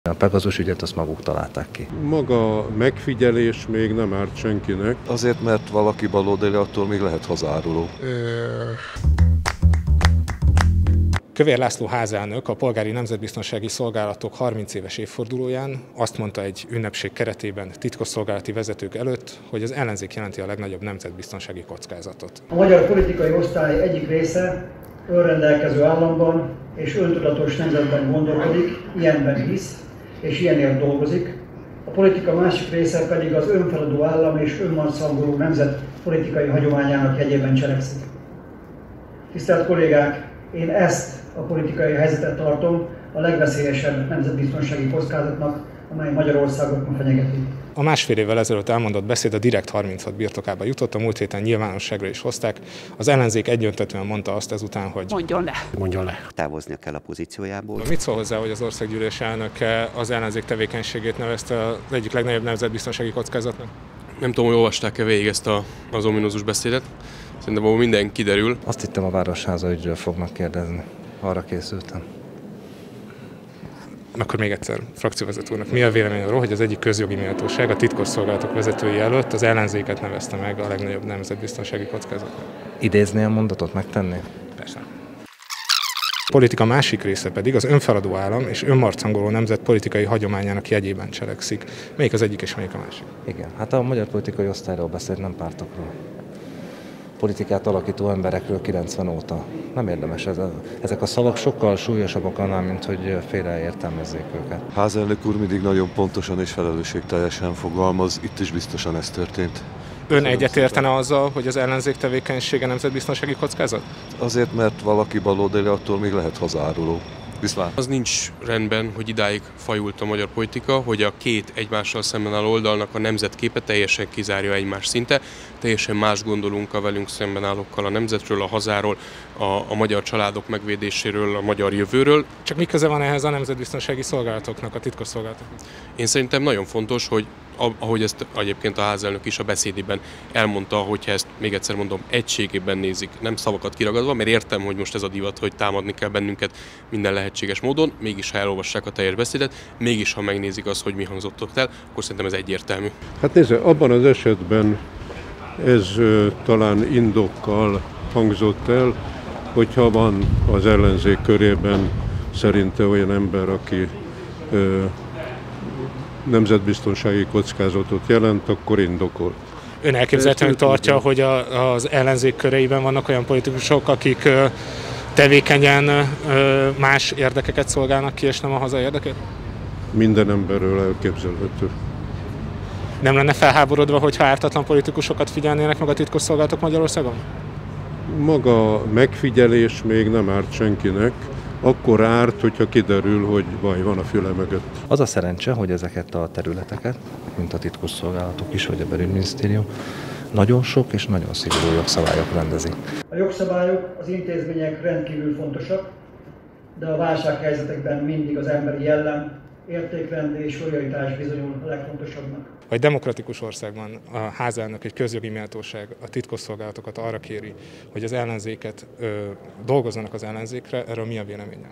A Pegazus ügyet azt maguk találták ki. Maga a megfigyelés még nem árt senkinek. Azért, mert valaki baloldali, attól még lehet hazáruló. Kövér László házelnök a Polgári Nemzetbiztonsági Szolgálatok 30 éves évfordulóján azt mondta egy ünnepség keretében titkosszolgálati vezetők előtt, hogy az ellenzék jelenti a legnagyobb nemzetbiztonsági kockázatot. A magyar politikai osztály egyik része önrendelkező államban és öntudatos nemzetben gondolkodik, ilyenben hisz és ilyenért dolgozik. A politika másik része pedig az önfeladó állam és önmarcangoló nemzet politikai hagyományának jegyében cselekszik. Tisztelt kollégák, én ezt a politikai helyzetet tartom a legveszélyesebb nemzetbiztonsági kockázatnak, amely Magyarországot ma fenyegeti. A másfél évvel ezelőtt elmondott beszéd a Direkt 36 birtokába jutott, a múlt héten nyilvánosságra is hozták. Az ellenzék egyöntetően mondta azt ezután, hogy Mondjon le. Távoznia kell a pozíciójából. Mit szól hozzá, hogy az országgyűlés elnöke az ellenzék tevékenységét nevezte az egyik legnagyobb nemzetbiztonsági kockázatnak? Nem tudom, hogy olvasták-e végig ezt az ominózus beszédet. Szerintem abból minden kiderül. Azt hittem, a Városháza ügyről fognak kérdezni. Arra készültem. Akkor még egyszer, frakcióvezető úrnak, mi a vélemény arról, hogy az egyik közjogi méltóság a titkosszolgálatok vezetői előtt az ellenzéket nevezte meg a legnagyobb nemzetbiztonsági kockázatnak? Idézni a mondatot, megtenni? Persze. A politika másik része pedig az önfeladó állam és önmarcangoló nemzet politikai hagyományának jegyében cselekszik. Melyik az egyik és melyik a másik? Igen, hát a magyar politikai osztályról beszélt, nem pártokról. Politikát alakító emberekről 90 óta. Nem érdemes ezek a szavak sokkal súlyosabbak annál, mint hogy félreértelmezzék őket. Házelnök úr mindig nagyon pontosan és felelősségteljesen fogalmaz, itt is biztosan ez történt. Ön egyetértene azzal, hogy az ellenzék tevékenysége nemzetbiztonsági kockázat? Azért, mert valaki baloldali, attól még lehet hazáruló. Viszlát. Az nincs rendben, hogy idáig fajult a magyar politika, hogy a két egymással szemben álló oldalnak a nemzetképe teljesen kizárja egymás szinte. Teljesen más gondolunk a velünk szemben állókkal a nemzetről, a hazáról, a magyar családok megvédéséről, a magyar jövőről. Csak mi köze van ehhez a nemzetbiztonsági szolgálatoknak, a titkosszolgálatoknak? Én szerintem nagyon fontos, hogy ahogy ezt egyébként a házelnök is a beszédében elmondta, hogyha ezt még egyszer mondom, egységében nézik, nem szavakat kiragadva, mert értem, hogy most ez a divat, hogy támadni kell bennünket minden lehetséges módon, mégis ha elolvassák a teljes beszédet, mégis ha megnézik azt, hogy mi hangzott ott el, akkor szerintem ez egyértelmű. Hát nézze, abban az esetben ez talán indokkal hangzott el, hogyha van az ellenzék körében szerinte olyan ember, aki nemzetbiztonsági kockázatot jelent, akkor indokolt. Ön elképzelhetően tartja, hogy az ellenzék köreiben vannak olyan politikusok, akik tevékenyen más érdekeket szolgálnak ki, és nem a haza érdekét? Minden emberről elképzelhető. Nem lenne felháborodva, hogyha ártatlan politikusokat figyelnének meg a titkosszolgálatok Magyarországon? Maga a megfigyelés még nem árt senkinek, akkor árt, hogyha kiderül, hogy baj van a füle mögött. Az a szerencse, hogy ezeket a területeket, mint a titkosszolgálatok is, vagy a belügyminisztérium, nagyon sok és nagyon szigorú jogszabályok rendezik. A jogszabályok, az intézmények rendkívül fontosak, de a válsághelyzetekben mindig az emberi jellem, értékrend és lojalitás bizonyul a legfontosabbnak. Egy demokratikus országban a házelnök, egy közjogi méltóság a titkosszolgálatokat arra kéri, hogy az ellenzéket dolgozzanak az ellenzékre, erről mi a véleménye?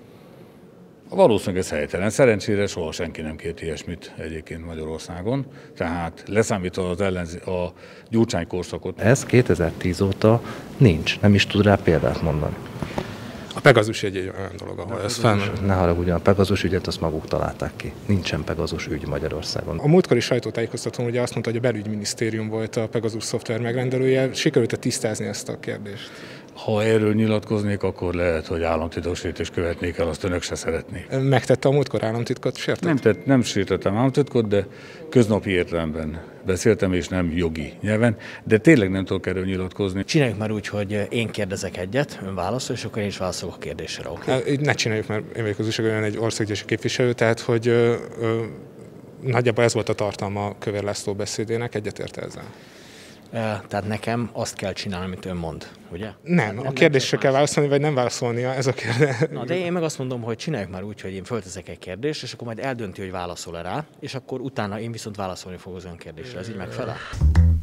Valószínűleg ez helytelen. Szerencsére soha senki nem kért ilyesmit egyébként Magyarországon, tehát leszámítva a Gyurcsány korszakot. Ez 2010 óta nincs, nem is tud rá példát mondani. A Pegazus egy olyan dolog, ahol ez fenn. Ne haragudjon, a Pegazus ügyet azt maguk találták ki. Nincsen Pegazus ügy Magyarországon. A múltkori sajtótájékoztatón ugye azt mondta, hogy a belügyminisztérium volt a Pegazus szoftver megrendelője. Sikerült-e tisztázni ezt a kérdést? Ha erről nyilatkoznék, akkor lehet, hogy államtitkossértést követnék el, azt önök se szeretnék. Megtette a múltkor államtitkot, sértett? Nem sértettem államtitkot, de köznapi értelemben beszéltem, és nem jogi nyelven, de tényleg nem tudok erről nyilatkozni. Csináljuk már úgy, hogy én kérdezek egyet, ön válaszol, és akkor én is válaszolok a kérdésre, oké? Ne csináljuk, mert én vagyok az újságban egy országgyűlési képviselő, tehát hogy nagyjából ez volt a tartalma Kövér László beszédének, egyetért ezzel? Tehát nekem azt kell csinálni, amit ön mond, ugye? Nem, a kérdésre kell válaszolni, vagy nem válaszolnia, ez a kérdés. Na, de én meg azt mondom, hogy csináljuk már úgy, hogy én fölteszek egy kérdést, és akkor majd eldönti, hogy válaszol-e rá, és akkor utána én viszont válaszolni fogok az ön kérdésre. Ez így megfelel?